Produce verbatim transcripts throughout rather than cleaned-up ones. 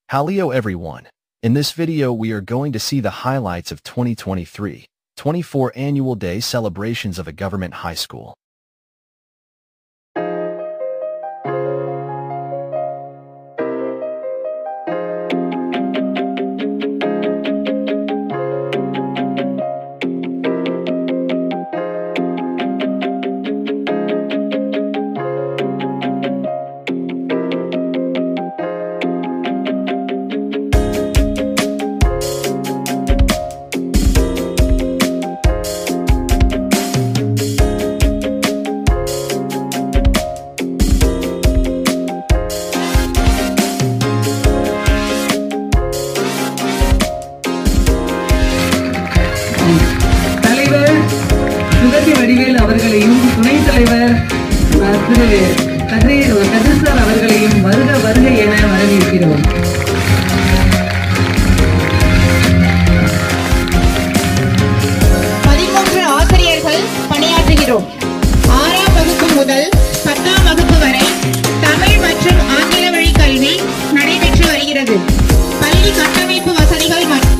Hello everyone. In this video we are going to see the highlights of twenty twenty-three twenty-four Annual Day celebrations of a government high school. அவர்களையும் துணைத் தலைவர் திரு கதிர் sir அவர்களையும் வருக வருக என வரவேற்கிறோம். பதிமூன்று ஆசிரியர்கள் பணியாற்றுகிறோம். ஆறாம் வகுப்பு முதல் பத்தாம் வகுப்பு வரை தமிழ் மற்றும் ஆங்கில வழி கல்வி நடைபெற்று வருகிறது. பள்ளி கட்டமைப்பு வசதிகள் மற்றும்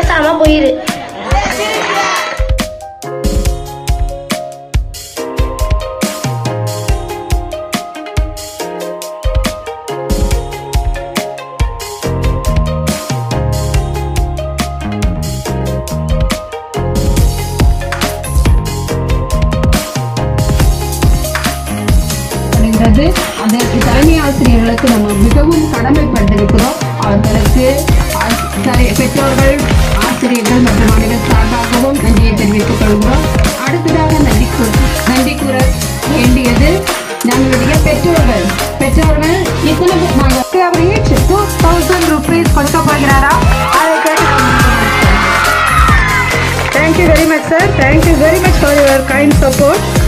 பேசாம போயிரு. அதற்கு தலைமை ஆசிரியர்களுக்கு நம்ம மிகவும் கடமைப்பட்டிருக்கிறோம். அவர்களுக்கு பெற்றோர்கள், ஆசிரியர்கள் மற்றும் அனைவர் சார்பாகவும் நன்றியை தெரிவித்துக் கொள்கிறோம். அடுத்ததாக நன்றி நன்றி கூற வேண்டியது நம்மளுடைய பெற்றோர்கள். பெற்றோர்கள் இத்தனை நாங்கள் அவர் ஈச் டூ தௌசண்ட் ருபீஸ் கொடுக்க போகிறாரா? அதை கேட்டு thank you very much sir. Thank you very much for your kind support.